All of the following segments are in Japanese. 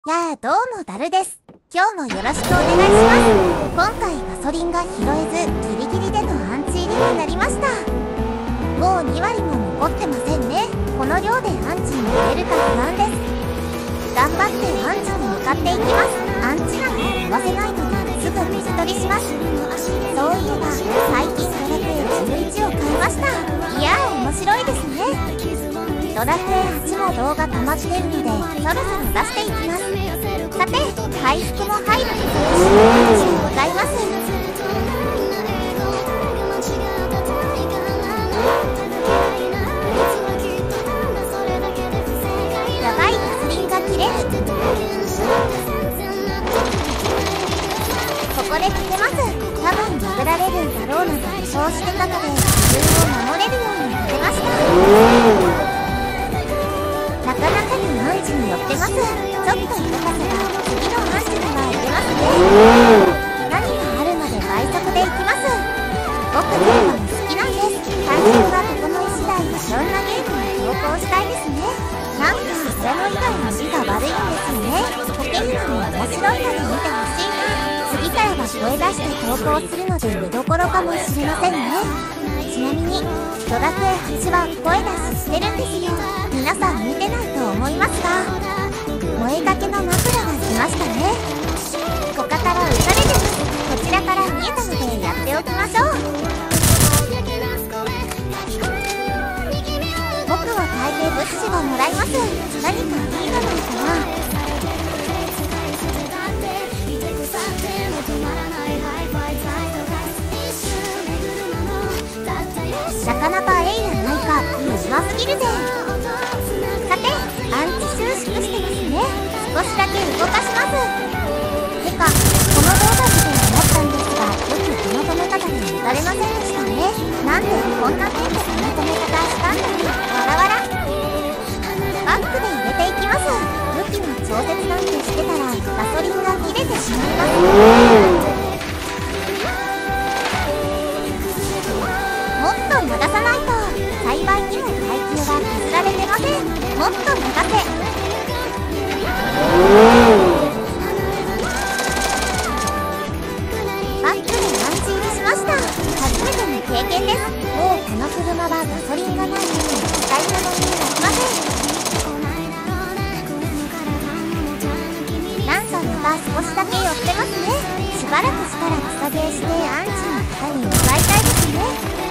やあ、どうもダルです。今日もよろしくお願いします。今回ガソリンが拾えずギリギリでのアンチ入りになりました。もう2割も残ってませんね。この量でアンチに入れるか不安です。頑張ってアンチに向かっていきます。アンチなど飛ばせないのですぐ水取りします。そういえば最近ドラクエ11を買いました。いやー、面白いですね。ドラクエ8も動画溜まってるのでそろそろ出していきます。さて、回復も入ると嬉しいございます。やばい、ガソリンが切れる。ここでかけます。多分殴られるんだろうなと予想してたので自分を守れるようにかけました。なかなかにアンチに寄ってます。ちょっと動かせば次のアンチには入れますね。何があるまで倍速でいきます。僕ゲームも好きなんです。環境が整い次第いろんなゲームに投稿したいですね。なんかピアノ以外の字が悪いんですよね。コケるのも面白いので見てほしいな。次からは声出して投稿するので見どころかもしれませんね。ちなみにドラクエ8は声出ししてるんですよ。皆さん見てないと思いますが、燃えかけの枕が来ましたね。他から撃たれてます。こちらから見えたのでやっておきましょう。僕は大抵物資をもらいます。何かいいのないかな。なかなかエイヤないか。暇すぎるぜ。さて、アンチ収縮してますね。少しだけ動かします。てか、この動画見て思ったんですが、よくこの止め方で撃たれませんでしたね。なんでこんな変なこの止め方したんだろう。わらわら。バックで入れていきます。武器の調節なんてしてたらガソリンが切れてしまいます。もっと流さないと。幸いにも階級が削られてません。もっと流せ。バックでアンチ入りしました。初めての経験です。もうこの車はガソリンがないので使い物になりません。なんかまた少しだけ寄ってますね。しばらくしたら草ゲーしてアンチの方に向かいたいですね。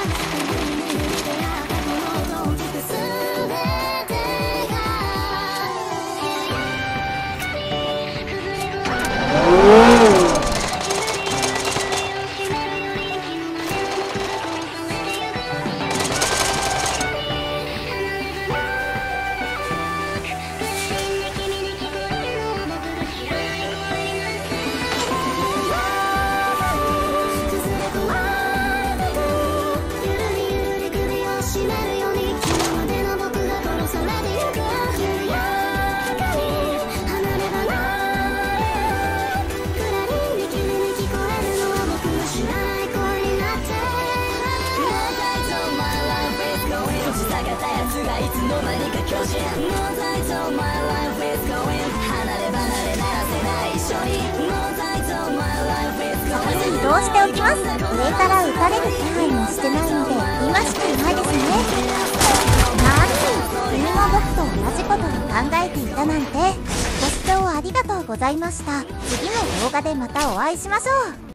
移動しておきます。上から撃たれる気配もしてないので今しかないですね。君も僕と同じことを考えていたなんて。ご視聴ありがとうございました。次の動画でまたお会いしましょう。